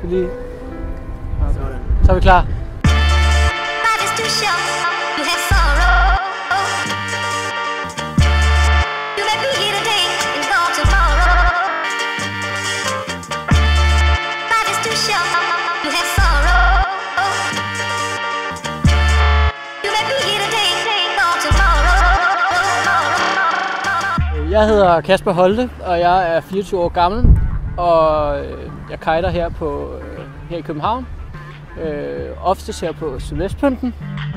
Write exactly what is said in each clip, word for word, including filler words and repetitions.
skal lige... Okay. Så er vi klar. Jeg hedder Kasper Holte, og jeg er fireogtyve år gammel, og jeg kiter her, på, her i København. Øh, ofte ser på Sydvestpynten.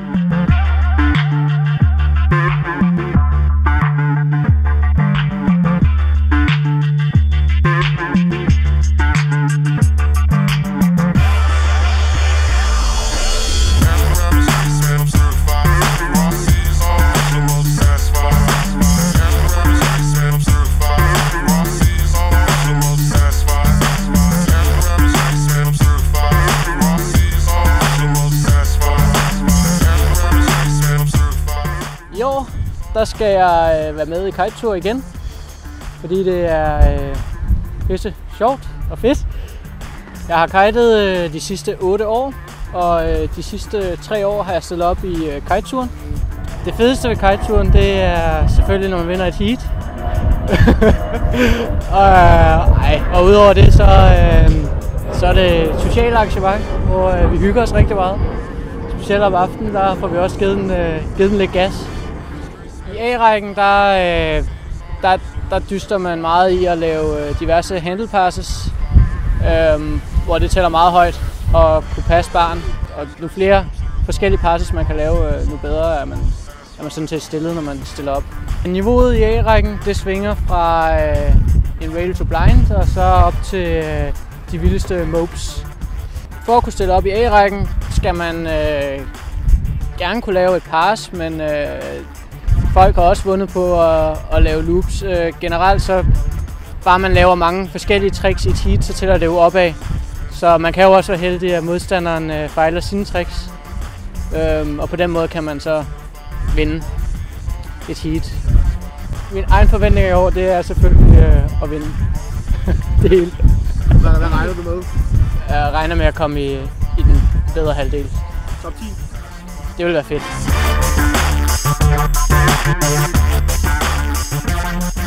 I år der skal jeg være med i kitetur igen, fordi det er øh, pisse sjovt og fedt. Jeg har kitet øh, de sidste otte år, og øh, de sidste tre år har jeg stillet op i øh, kiteturen. Det fedeste ved kiteturen, det er selvfølgelig, når man vinder et heat. og, øh, ej, og udover det, så, øh, så er det et socialt arrangement, hvor øh, vi hygger os rigtig meget. Specielt om aftenen, der får vi også givet den, øh, givet den lidt gas. I A-rækken, der, øh, der, der dyster man meget i at lave øh, diverse handle passes, øh, hvor det tæller meget højt og kunne passe barn. Og jo flere forskellige passes man kan lave, øh, nu bedre er man, er man sådan set stillet, når man stiller op. Niveauet i A-rækken, det svinger fra øh, en rail to blind og så op til øh, de vildeste mopes. For at kunne stille op i A-rækken, skal man øh, gerne kunne lave et pass, men øh, folk har også vundet på at, at lave loops. Øh, generelt så bare man laver mange forskellige tricks i et heat, så tæller det jo opad. Så man kan jo også være heldig, at modstanderen øh, fejler sine tricks. Øh, og på den måde kan man så vinde et heat. Min egen forventning i år, det er selvfølgelig øh, at vinde det hele. Hvad, hvad regner du med? Jeg regner med at komme i, i den bedre halvdel. Top ti? Det vil være fedt.